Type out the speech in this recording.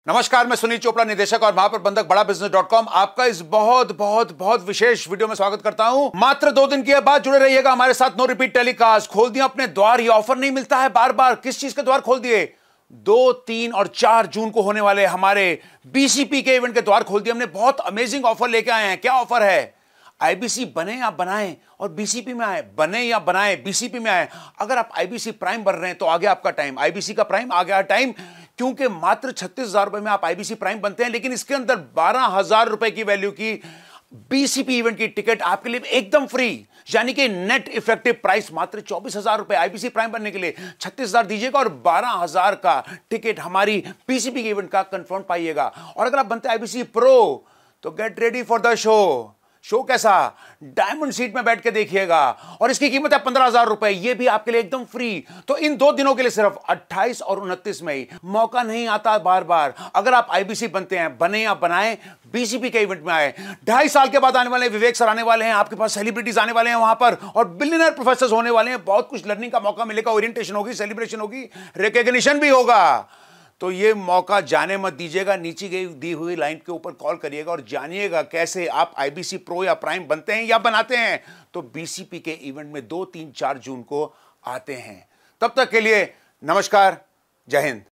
नमस्कार, मैं सुनील चोपड़ा, निदेशक और महाप्रबंधक बड़ा बिजनेस.com आपका इस बहुत विशेष वीडियो में स्वागत करता हूं। मात्र 2 दिन के बाद जुड़े रहिएगा हमारे साथ। No repeat telecast. खोल दिया अपने द्वार। ये ऑफर नहीं मिलता है बार बार। किस चीज के द्वार खोल दिए? 2, 3 और 4 जून को होने वाले हमारे बीसीपी के इवेंट के द्वार खोल दिए हमने। बहुत अमेजिंग ऑफर लेके आए हैं। क्या ऑफर है? आईबीसी बने या बनाएं और बीसीपी में आए, बने या बनाएं बीसीपी में आए। अगर आप आईबीसी प्राइम बन रहे हैं तो आगे आपका टाइम, आईबीसी का प्राइम आ गया टाइम, क्योंकि मात्र 36,000 रुपए में आप आईबीसी प्राइम बनते हैं। लेकिन इसके अंदर 12,000 रुपए की वैल्यू की बीसीपी इवेंट की टिकट आपके लिए एकदम फ्री, यानी कि नेट इफेक्टिव प्राइस मात्र 24,000 रुपए। आईबीसी प्राइम बनने के लिए 36,000 दीजिएगा और 12,000 का टिकट हमारी बीसीपी के इवेंट का कंफर्म पाइएगा। और अगर आप बनते हैं आईबीसी प्रो तो get ready for the show. Show कैसा? डायमंड सीट में बैठ के देखिएगा और इसकी कीमत है 15,000 रुपए। यह भी आपके लिए एकदम फ्री। तो इन 2 दिनों के लिए सिर्फ 28 और 29 मई। मौका नहीं आता बार बार। अगर आप आईबीसी बनते हैं, बने या बनाएं, बीसीपी के इवेंट में आए। 2.5 साल के बाद आने वाले विवेक सर आने वाले हैं, आपके पास सेलिब्रिटीज आने वाले हैं वहां पर, और बिलियनर प्रोफेसर होने वाले हैं। बहुत कुछ लर्निंग का मौका मिलेगा। ओरिएंटेशन होगी, सेलिब्रेशन होगी, रिकॉग्निशन भी होगा। तो ये मौका जाने मत दीजिएगा। नीचे दी हुई लाइन के ऊपर कॉल करिएगा और जानिएगा कैसे आप आईबीसी प्रो या प्राइम बनते हैं या बनाते हैं तो बीसीपी के इवेंट में 2, 3, 4 जून को आते हैं। तब तक के लिए नमस्कार, जय हिंद।